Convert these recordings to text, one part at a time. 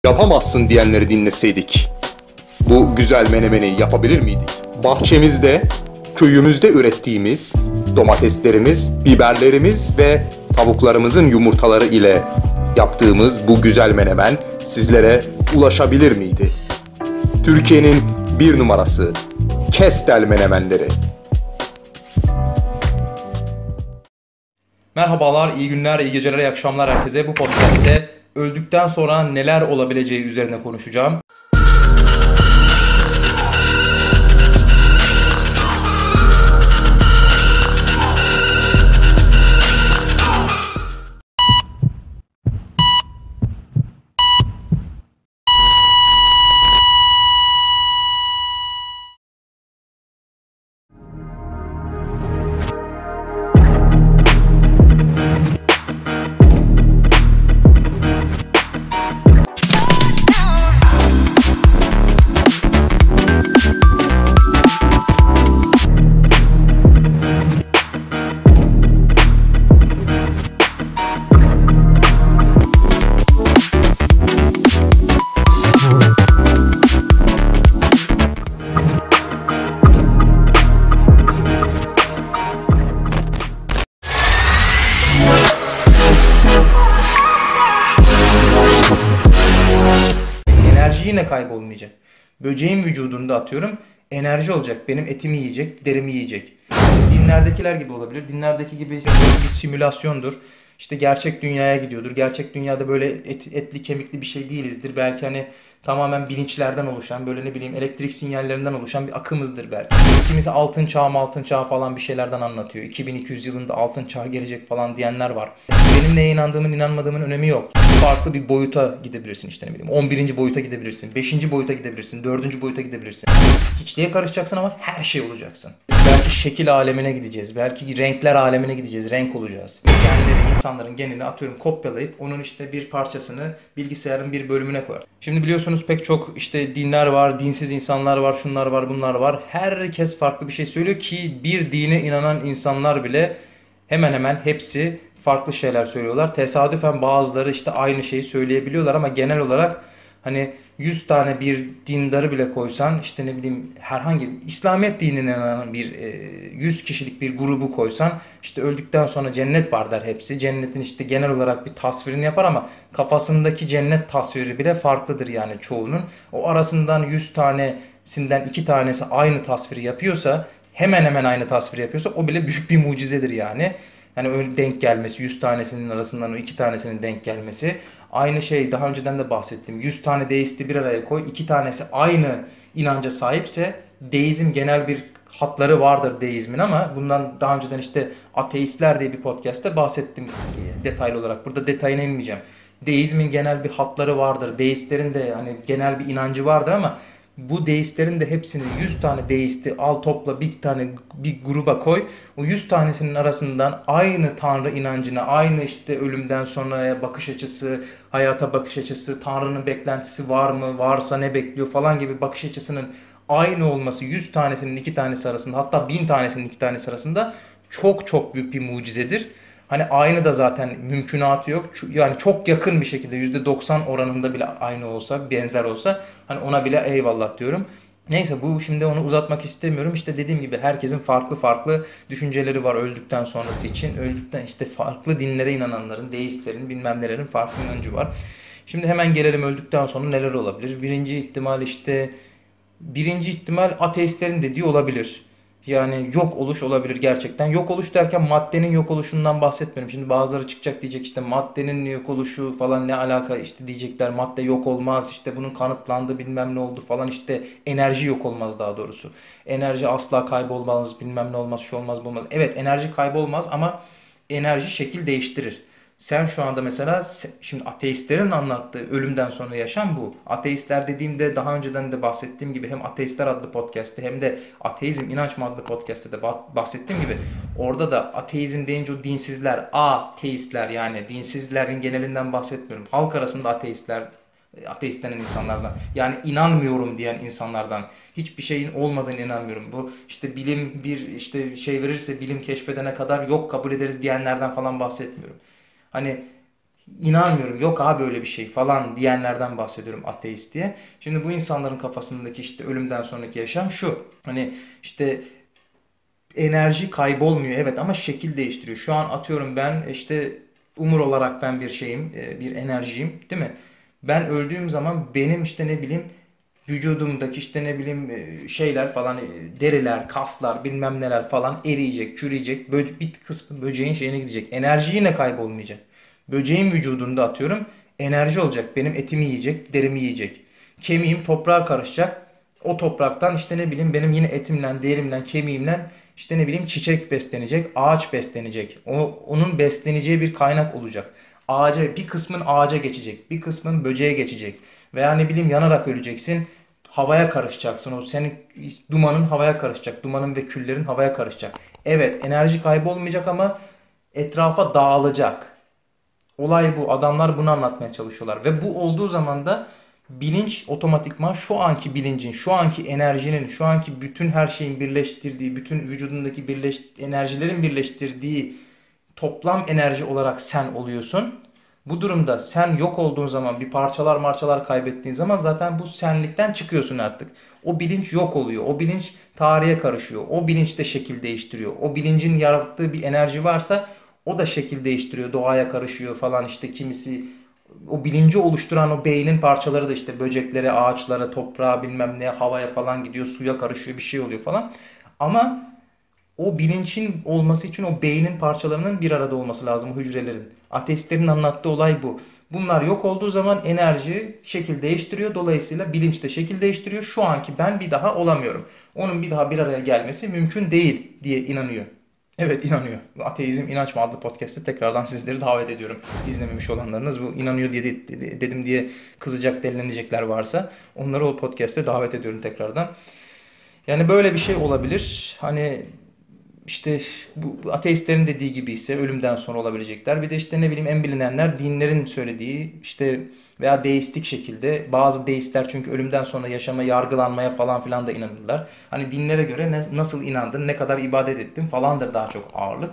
Yapamazsın diyenleri dinleseydik, bu güzel menemeni yapabilir miydik? Bahçemizde, köyümüzde ürettiğimiz domateslerimiz, biberlerimiz ve tavuklarımızın yumurtaları ile yaptığımız bu güzel menemen sizlere ulaşabilir miydi? Türkiye'nin bir numarası Kestel Menemenleri. Merhabalar, iyi günler, iyi geceler, iyi akşamlar herkese. Bu podcast'te öldükten sonra neler olabileceği üzerine konuşacağım. Enerji yine kaybolmayacak. Böceğin vücudunda atıyorum enerji olacak. Benim etimi yiyecek, derimi yiyecek. Dinlerdekiler gibi olabilir. Dinlerdeki gibi bir simülasyondur. İşte gerçek dünyaya gidiyordur. Gerçek dünyada böyle etli kemikli bir şey değilizdir. Belki hani tamamen bilinçlerden oluşan, böyle ne bileyim elektrik sinyallerinden oluşan bir akımızdır belki. Kimisi altın çağ falan bir şeylerden anlatıyor. 2200 yılında altın çağ gelecek falan diyenler var. Benim neye inandığımın inanmadığımın önemi yok. Farklı bir boyuta gidebilirsin, işte ne bileyim 11. boyuta gidebilirsin, 5. boyuta gidebilirsin, 4. boyuta gidebilirsin. Hiçliğe karışacaksın ama her şey olacaksın. Belki şekil alemine gideceğiz, belki renkler alemine gideceğiz, renk olacağız. Kendileri, insanların genini atıyorum kopyalayıp onun işte bir parçasını bilgisayarın bir bölümüne koyar. Şimdi biliyorsunuz pek çok işte dinler var, dinsiz insanlar var, şunlar var, bunlar var. Herkes farklı bir şey söylüyor ki bir dine inanan insanlar bile hemen hemen hepsi farklı şeyler söylüyorlar. Tesadüfen bazıları işte aynı şeyi söyleyebiliyorlar ama genel olarak hani 100 tane bir dindarı bile koysan, işte ne bileyim herhangi İslamiyet dinine inanan bir 100 kişilik bir grubu koysan, işte öldükten sonra cennet var der hepsi. Cennetin işte genel olarak bir tasvirini yapar ama kafasındaki cennet tasviri bile farklıdır yani çoğunun. O arasından 100 tanesinden 2 tanesi aynı tasviri yapıyorsa, hemen hemen aynı tasviri yapıyorsa o bile büyük bir mucizedir yani. Yani öyle denk gelmesi, 100 tanesinin arasından o 2 tanesinin denk gelmesi. Aynı şey daha önceden de bahsettim. 100 tane deisti bir araya koy, 2 tanesi aynı inanca sahipse, deizm genel bir hatları vardır deizmin ama bundan daha önceden işte ateistler diye bir podcast'te bahsettim detaylı olarak. Burada detayına inmeyeceğim. Deizmin genel bir hatları vardır. Deistlerin de hani genel bir inancı vardır ama bu deistlerin de hepsini 100 tane deisti al topla bir gruba koy. O 100 tanesinin arasından aynı tanrı inancına, aynı işte ölümden sonraya bakış açısı, hayata bakış açısı, tanrının beklentisi var mı, varsa ne bekliyor falan gibi bakış açısının aynı olması 100 tanesinin 2 tanesi arasında, hatta 1000 tanesinin 2 tanesi arasında çok çok büyük bir mucizedir. Hani aynı da zaten mümkünatı yok. Yani çok yakın bir şekilde %90 oranında bile aynı olsa, benzer olsa hani ona bile eyvallah diyorum. Neyse, bu şimdi onu uzatmak istemiyorum. İşte dediğim gibi herkesin farklı farklı düşünceleri var öldükten sonrası için. Öldükten işte farklı dinlere inananların, deistlerin, bilmem nelerin farklı inancı var. Şimdi hemen gelelim öldükten sonra neler olabilir. Birinci ihtimal ateistlerin dediği olabilir. Yani yok oluş olabilir gerçekten. Yok oluş derken maddenin yok oluşundan bahsetmiyorum. Şimdi bazıları çıkacak diyecek işte maddenin yok oluşu falan ne alaka, işte diyecekler madde yok olmaz, işte bunun kanıtlandı bilmem ne oldu falan, işte enerji yok olmaz daha doğrusu. Enerji asla kaybolmaz, bilmem ne olmaz, şu olmaz, bu olmaz. Evet, enerji kaybolmaz ama enerji şekil değiştirir. Sen şu anda mesela şimdi ateistlerin anlattığı ölümden sonra yaşam bu. Ateistler dediğimde daha önceden de bahsettiğim gibi hem Ateistler adlı podcast'te hem de Ateizm İnanç mı adlı podcast'te de bahsettiğim gibi orada da ateizm deyince o dinsizler, ateistler yani dinsizlerin genelinden bahsetmiyorum. Halk arasında ateistler, ateist denen insanlardan, yani inanmıyorum diyen insanlardan, hiçbir şeyin olmadığını inanmıyorum. Bu işte bilim bir işte şey verirse bilim keşfedene kadar yok kabul ederiz diyenlerden falan bahsetmiyorum. Hani inanmıyorum, yok abi öyle bir şey falan diyenlerden bahsediyorum, ateist diye. Şimdi bu insanların kafasındaki işte ölümden sonraki yaşam şu. Hani işte enerji kaybolmuyor evet ama şekil değiştiriyor. Şu an atıyorum ben işte umur olarak ben bir şeyim, bir enerjiyim değil mi? Ben öldüğüm zaman benim işte ne bileyim vücudumdaki işte ne bileyim şeyler falan, deriler, kaslar bilmem neler falan eriyecek, çürüyecek. Bir kısmı böceğin şeyine gidecek. Enerji yine kaybolmayacak. Böceğin vücudunda atıyorum enerji olacak. Benim etimi yiyecek, derimi yiyecek. Kemiğim toprağa karışacak. O topraktan işte ne bileyim benim yine etimle, derimle, kemiğimle işte ne bileyim çiçek beslenecek, ağaç beslenecek. Onun besleneceği bir kaynak olacak. Ağaca, bir kısmın ağaca geçecek, bir kısmın böceğe geçecek. Veya ne bileyim yanarak öleceksin. Havaya karışacaksın. O senin dumanın havaya karışacak. Dumanın ve küllerin havaya karışacak. Evet, enerji kaybolmayacak ama etrafa dağılacak. Olay bu. Adamlar bunu anlatmaya çalışıyorlar. Ve bu olduğu zaman da bilinç otomatikman şu anki bilincin, şu anki enerjinin, şu anki bütün her şeyin birleştirdiği, bütün vücudundaki enerjilerin birleştirdiği toplam enerji olarak sen oluyorsun. Bu durumda sen yok olduğun zaman, bir parçalar kaybettiğin zaman zaten bu senlikten çıkıyorsun artık. O bilinç yok oluyor. O bilinç tarihe karışıyor. O bilinç de şekil değiştiriyor. O bilincin yarattığı bir enerji varsa o da şekil değiştiriyor. Doğaya karışıyor falan, işte kimisi o bilinci oluşturan o beynin parçaları da işte böceklere, ağaçlara, toprağa bilmem ne, havaya falan gidiyor. Suya karışıyor, bir şey oluyor falan. Ama o bilincin olması için o beynin parçalarının bir arada olması lazım, o hücrelerin. Ateistlerin anlattığı olay bu. Bunlar yok olduğu zaman enerji şekil değiştiriyor. Dolayısıyla bilinç de şekil değiştiriyor. Şu anki ben bir daha olamıyorum. Onun bir daha bir araya gelmesi mümkün değil diye inanıyor. Evet, inanıyor. Ateizm İnanç mı adlı podcast'te tekrardan sizleri davet ediyorum. İzlememiş olanlarınız, bu inanıyor diye dedim diye kızacak, delilenecekler varsa onları o podcast'te davet ediyorum tekrardan. Yani böyle bir şey olabilir. Hani işte bu ateistlerin dediği gibi ise ölümden sonra olabilecekler. Bir de işte ne bileyim en bilinenler dinlerin söylediği işte veya deistik şekilde, bazı deistler çünkü ölümden sonra yaşama, yargılanmaya falan filan da inanırlar. Hani dinlere göre nasıl inandın, ne kadar ibadet ettin falandır daha çok ağırlık.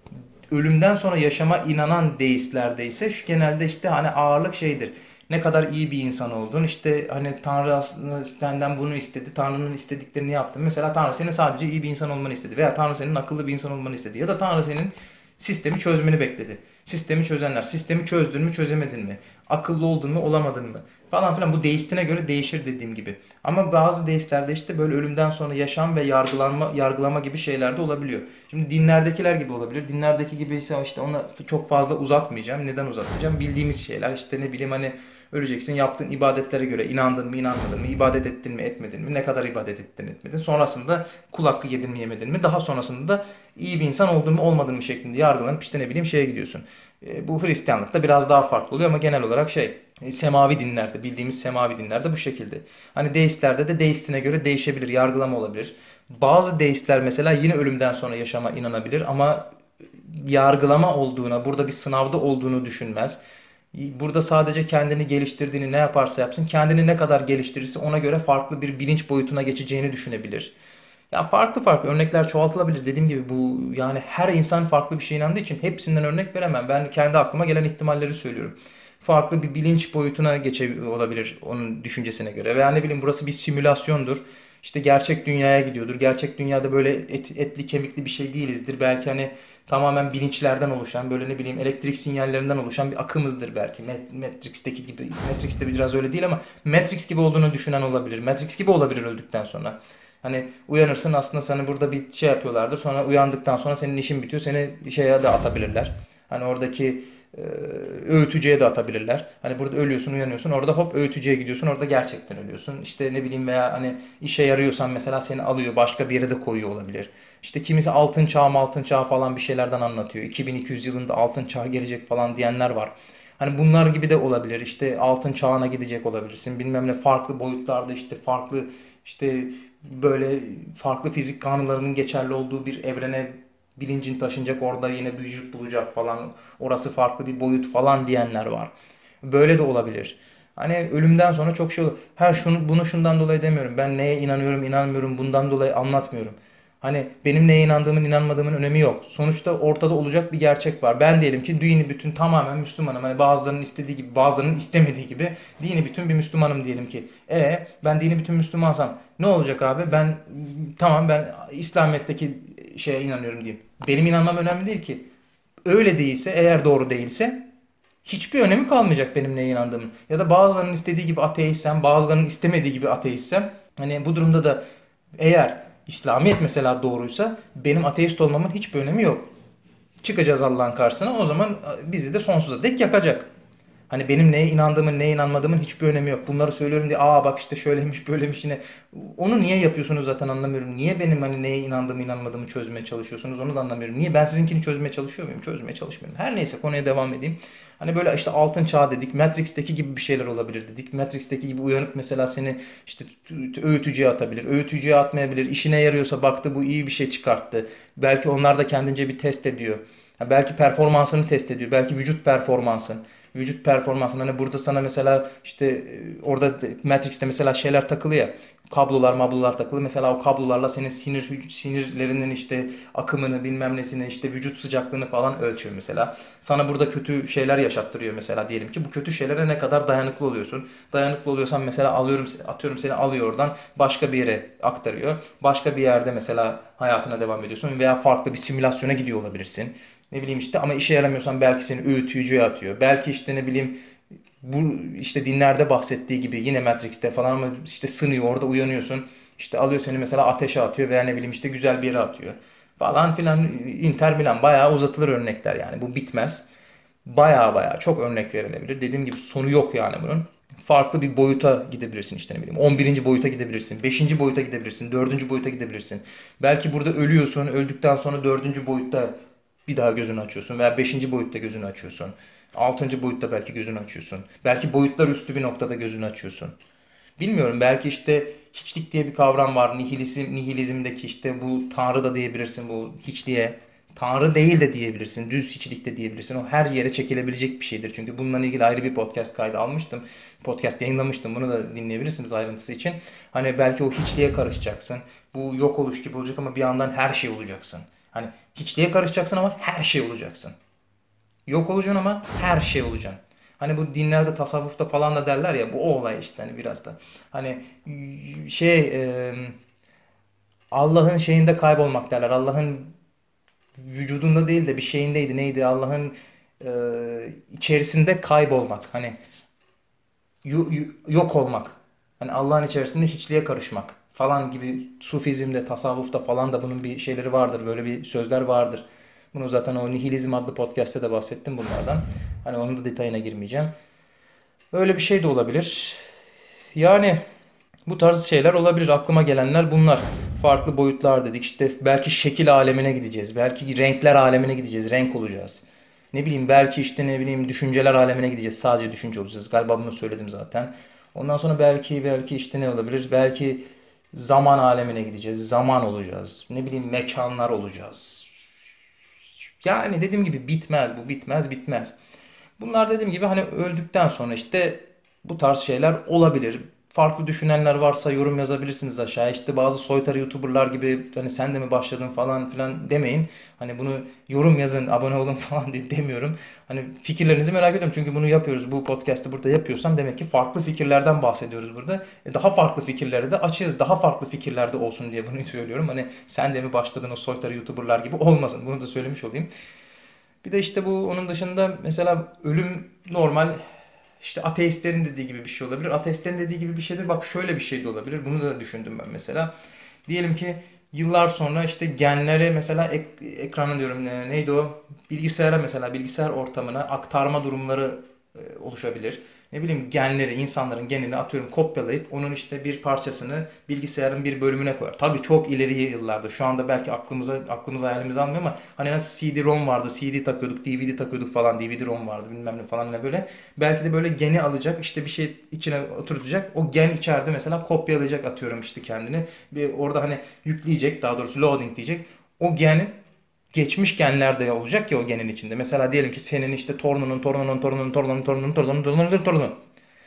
Ölümden sonra yaşama inanan deistlerde ise şu genelde işte hani ağırlık şeydir. Ne kadar iyi bir insan oldun. İşte hani Tanrı aslında senden bunu istedi. Tanrı'nın istediklerini yaptın. Mesela Tanrı senin sadece iyi bir insan olmanı istedi. Veya Tanrı senin akıllı bir insan olmanı istedi. Ya da Tanrı senin sistemi çözmeni bekledi. Sistemi çözenler. Sistemi çözdün mü, çözemedin mi? Akıllı oldun mu, olamadın mı? Falan filan. Bu deistine göre değişir dediğim gibi. Ama bazı deistlerde işte böyle ölümden sonra yaşam ve yargılama gibi şeyler de olabiliyor. Şimdi dinlerdekiler gibi olabilir. Dinlerdeki gibi ise işte ona çok fazla uzatmayacağım. Neden uzatmayacağım? Bildiğimiz şeyler. İşte ne bileyim hani öleceksin, yaptığın ibadetlere göre inandın mı, inanmadın mı, ibadet ettin mi, etmedin mi, ne kadar ibadet ettin, etmedin. Sonrasında kul hakkı yedin mi, yemedin mi. Daha sonrasında da iyi bir insan oldun mu, olmadın mı şeklinde yargılanıp işte ne bileyim şeye gidiyorsun. Bu Hristiyanlıkta biraz daha farklı oluyor ama genel olarak semavi dinlerde, bildiğimiz semavi dinlerde bu şekilde. Hani deistlerde de deistine göre değişebilir, yargılama olabilir. Bazı deistler mesela yine ölümden sonra yaşama inanabilir ama yargılama olduğuna, burada bir sınavda olduğunu düşünmez. Burada sadece kendini geliştirdiğini, ne yaparsa yapsın, kendini ne kadar geliştirirse ona göre farklı bir bilinç boyutuna geçeceğini düşünebilir. Ya farklı farklı örnekler çoğaltılabilir. Dediğim gibi bu yani her insan farklı bir şeye inandığı için hepsinden örnek veremem. Ben kendi aklıma gelen ihtimalleri söylüyorum. Farklı bir bilinç boyutuna olabilir onun düşüncesine göre. Veya ne bileyim burası bir simülasyondur. İşte gerçek dünyaya gidiyordur. Gerçek dünyada böyle etli kemikli bir şey değilizdir. Belki hani tamamen bilinçlerden oluşan, böyle ne bileyim elektrik sinyallerinden oluşan bir akımızdır belki. Matrix'teki gibi. Matrix'te biraz öyle değil ama Matrix gibi olduğunu düşünen olabilir. Matrix gibi olabilir öldükten sonra. Hani uyanırsın, aslında sana burada bir şey yapıyorlardır. Sonra uyandıktan sonra senin işin bitiyor. Seni şeye de atabilirler. Hani oradaki öğütücüye de atabilirler. Hani burada ölüyorsun, uyanıyorsun. Orada hop öğütücüye gidiyorsun. Orada gerçekten ölüyorsun. İşte ne bileyim veya hani işe yarıyorsan mesela seni alıyor, başka bir yere de koyuyor olabilir. İşte kimisi altın çağ falan bir şeylerden anlatıyor. 2200 yılında altın çağ gelecek falan diyenler var. Hani bunlar gibi de olabilir. İşte altın çağına gidecek olabilirsin. Bilmem ne farklı boyutlarda işte farklı işte böyle farklı fizik kanunlarının geçerli olduğu bir evrene bilincin taşınacak, orada yine bir vücut bulacak falan, orası farklı bir boyut falan diyenler var. Böyle de olabilir. Hani ölümden sonra çok şey olur. Bunu şundan dolayı demiyorum. Ben neye inanıyorum, inanmıyorum bundan dolayı anlatmıyorum. Hani benim neye inandığımın inanmadığımın önemi yok. Sonuçta ortada olacak bir gerçek var. Ben diyelim ki dini bütün tamamen Müslümanım. Hani bazılarının istediği gibi bazılarının istemediği gibi dini bütün bir Müslümanım diyelim ki. Ben dini bütün Müslümansam ne olacak abi? Ben İslamiyet'teki şeye inanıyorum diyeyim. Benim inanmam önemli değil ki. Öyle değilse, eğer doğru değilse hiçbir önemi kalmayacak benim neye inandığımın. Ya da bazılarının istediği gibi ateistsem, bazılarının istemediği gibi ateistsem, hani bu durumda da eğer İslamiyet mesela doğruysa benim ateist olmamın hiçbir önemi yok. Çıkacağız Allah'ın karşısına, o zaman bizi de sonsuza dek yakacak. Hani benim neye inandığımın, neye inanmadığımın hiçbir önemi yok. Bunları söylüyorum diye bak işte şöyleymiş böylemiş yine. Onu niye yapıyorsunuz zaten anlamıyorum. Niye benim hani neye inandığımı inanmadığımı çözmeye çalışıyorsunuz, onu da anlamıyorum. Niye ben sizinkini çözmeye çalışıyor muyum? Çözmeye çalışmıyorum. Her neyse, konuya devam edeyim. Hani böyle işte altın çağ dedik. Matrix'teki gibi bir şeyler olabilir dedik. Matrix'teki gibi uyanıp mesela seni işte öğütücüye atabilir. Öğütücüye atmayabilir. İşine yarıyorsa baktı bu iyi bir şey çıkarttı. Belki onlar da kendince bir test ediyor. Belki performansını test ediyor. Belki vücut performansın. Vücut performansın. Hani burada sana mesela işte orada Matrix'te mesela şeyler takılı ya. Mablolar takılı. Mesela o kablolarla senin sinirlerinin işte akımını, bilmem nesini, işte vücut sıcaklığını falan ölçüyor mesela. Sana burada kötü şeyler yaşattırıyor mesela, diyelim ki. Bu kötü şeylere ne kadar dayanıklı oluyorsun? Dayanıklı oluyorsan mesela atıyorum seni alıyor oradan başka bir yere aktarıyor. Başka bir yerde mesela hayatına devam ediyorsun veya farklı bir simülasyona gidiyor olabilirsin. Ne bileyim işte, ama işe yaramıyorsan belki seni öğütücüye atıyor. Belki işte ne bileyim bu işte dinlerde bahsettiği gibi yine Matrix'te falan, ama işte sınıyor, orada uyanıyorsun. İşte alıyor seni mesela ateşe atıyor veya ne bileyim işte güzel bir yere atıyor. Falan filan, Inter Milan, bayağı uzatılır örnekler yani. Bu bitmez. Bayağı çok örnek verilebilir. Dediğim gibi sonu yok yani bunun. Farklı bir boyuta gidebilirsin, işte ne bileyim 11. boyuta gidebilirsin, 5. boyuta gidebilirsin, 4. boyuta gidebilirsin. Belki burada ölüyorsun, öldükten sonra 4. boyutta bir daha gözünü açıyorsun veya 5. boyutta gözünü açıyorsun. 6. boyutta belki gözünü açıyorsun. Belki boyutlar üstü bir noktada gözünü açıyorsun. Bilmiyorum, belki işte hiçlik diye bir kavram var. Nihilizmdeki işte bu tanrı da diyebilirsin bu hiçliğe. Tanrı değil de diyebilirsin. Düz hiçlik de diyebilirsin. O her yere çekilebilecek bir şeydir. Çünkü bununla ilgili ayrı bir podcast kaydı almıştım. Podcast yayınlamıştım. Bunu da dinleyebilirsiniz ayrıntısı için. Hani belki o hiçliğe karışacaksın. Bu yok oluş gibi olacak ama bir yandan her şey olacaksın. Hani hiçliğe karışacaksın ama her şey olacaksın. Yok olacaksın ama her şey olacaksın. Hani bu dinlerde, tasavvufta falan da derler ya, bu o olay işte hani biraz da. Hani şey Allah'ın şeyinde kaybolmak derler. Allah'ın vücudunda değil de bir şeyindeydi. Neydi? Allah'ın içerisinde kaybolmak. Hani yok olmak. Hani Allah'ın içerisinde hiçliğe karışmak falan gibi, Sufizmde, tasavvufta falan da bunun bir şeyleri vardır. Böyle bir sözler vardır. Bunu zaten o Nihilizm adlı podcast'te de bahsettim bunlardan. Hani onun da detayına girmeyeceğim. Öyle bir şey de olabilir. Yani bu tarz şeyler olabilir. Aklıma gelenler bunlar. Farklı boyutlar dedik. İşte belki şekil alemine gideceğiz. Belki renkler alemine gideceğiz. Renk olacağız. Ne bileyim, belki işte ne bileyim düşünceler alemine gideceğiz. Sadece düşünce olacağız. Galiba bunu söyledim zaten. Ondan sonra belki işte ne olabilir? Belki zaman alemine gideceğiz. Zaman olacağız. Ne bileyim mekanlar olacağız. Yani dediğim gibi bitmez bu, bitmez. Bunlar dediğim gibi hani öldükten sonra işte bu tarz şeyler olabilir. Farklı düşünenler varsa yorum yazabilirsiniz aşağıya. İşte bazı soytarı YouTuber'lar gibi hani sen de mi başladın falan filan demeyin. Hani bunu yorum yazın, abone olun falan diye demiyorum. Hani fikirlerinizi merak ediyorum. Çünkü bunu yapıyoruz. Bu podcast'ı burada yapıyorsam demek ki farklı fikirlerden bahsediyoruz burada. Daha farklı fikirlere de açığız. Daha farklı fikirlerde olsun diye bunu söylüyorum. Hani sen de mi başladın o soytarı YouTuber'lar gibi olmasın. Bunu da söylemiş olayım. Bir de işte bu, onun dışında mesela ölüm normal, işte ateistlerin dediği gibi bir şey olabilir. Ateistlerin dediği gibi bir şey de bak şöyle bir şey de olabilir. Bunu da düşündüm ben mesela. Diyelim ki yıllar sonra işte genlere mesela ekrana diyorum, neydi o? Bilgisayara, mesela bilgisayar ortamına aktarma durumları oluşabilir. Ne bileyim genleri, insanların genini atıyorum kopyalayıp onun işte bir parçasını bilgisayarın bir bölümüne koyar. Tabii çok ileri yıllarda. Şu anda belki aklımız hayalimiz almıyor ama hani nasıl CD-ROM vardı, CD takıyorduk, DVD takıyorduk falan, DVD-ROM vardı bilmem ne falan, ne böyle. Belki de böyle geni alacak, işte bir şey içine oturtacak. O gen içeride mesela kopyalayacak atıyorum işte kendini. Bir orada hani yükleyecek, daha doğrusu loading diyecek. O genin geçmiş genlerde olacak ya o genin içinde. Mesela diyelim ki senin işte torunun.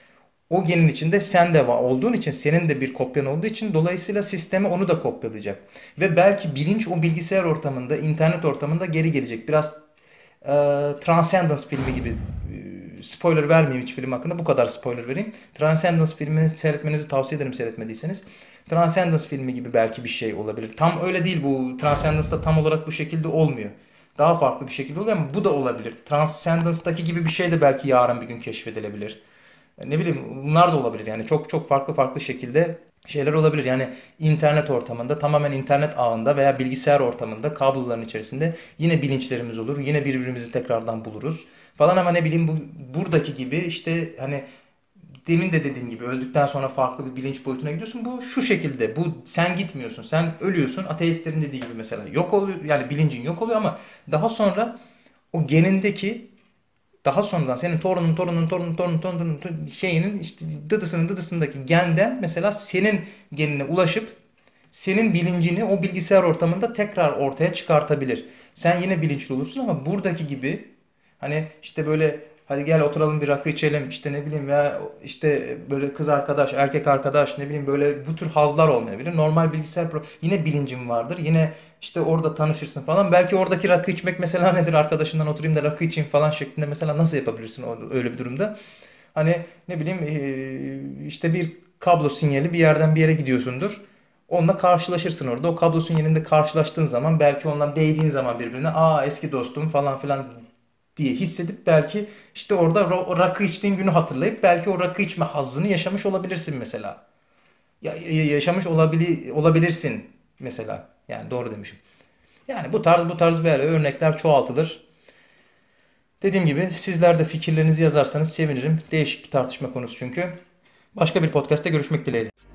o genin içinde sen de olduğun için, senin de bir kopyan olduğu için dolayısıyla sistemi onu da kopyalayacak. Ve belki bilinç o bilgisayar ortamında, internet ortamında geri gelecek. Biraz Transcendence filmi gibi, spoiler vermeyeyim hiç film hakkında, bu kadar spoiler vereyim. Transcendence filmini seyretmenizi tavsiye ederim seyretmediyseniz. Transcendence filmi gibi belki bir şey olabilir. Tam öyle değil bu. Transcendence'da tam olarak bu şekilde olmuyor. Daha farklı bir şekilde oluyor ama bu da olabilir. Transcendence'daki gibi bir şey de belki yarın bir gün keşfedilebilir. Ne bileyim, bunlar da olabilir. Yani çok çok farklı şekilde şeyler olabilir. Yani internet ortamında, tamamen internet ağında veya bilgisayar ortamında, kabloların içerisinde yine bilinçlerimiz olur. Yine birbirimizi tekrardan buluruz falan, ama ne bileyim, buradaki gibi işte hani demin de dediğim gibi öldükten sonra farklı bir bilinç boyutuna gidiyorsun. Bu şu şekilde. Bu sen gitmiyorsun. Sen ölüyorsun. Ateistlerin dediği gibi mesela yok oluyor. Yani bilincin yok oluyor ama daha sonra o genindeki, daha sonradan senin torunun şeyinin işte dıdısındaki genden mesela senin genine ulaşıp senin bilincini o bilgisayar ortamında tekrar ortaya çıkartabilir. Sen yine bilinçli olursun ama buradaki gibi hani işte böyle hadi gel oturalım bir rakı içelim işte ne bileyim, ya işte böyle kız arkadaş, erkek arkadaş, ne bileyim, böyle bu tür hazlar olmayabilir. Normal bilgisayar yine bilincin vardır. Yine işte orada tanışırsın falan. Belki oradaki rakı içmek mesela nedir? Arkadaşından oturayım da rakı içeyim falan şeklinde mesela nasıl yapabilirsin öyle bir durumda? Hani ne bileyim, işte bir kablo sinyali bir yerden bir yere gidiyorsundur. Onunla karşılaşırsın orada. O kablo sinyalinde karşılaştığın zaman, belki ondan değdiğin zaman birbirine, aa eski dostum falan filan diye hissedip belki işte orada o rakı içtiğin günü hatırlayıp belki o rakı içme hazzını yaşamış olabilirsin mesela. Yaşamış olabilirsin mesela. Yani doğru demişim. Yani bu tarz böyle örnekler çoğaltılır. Dediğim gibi sizler de fikirlerinizi yazarsanız sevinirim. Değişik bir tartışma konusu çünkü. Başka bir podcast'te görüşmek dileğiyle.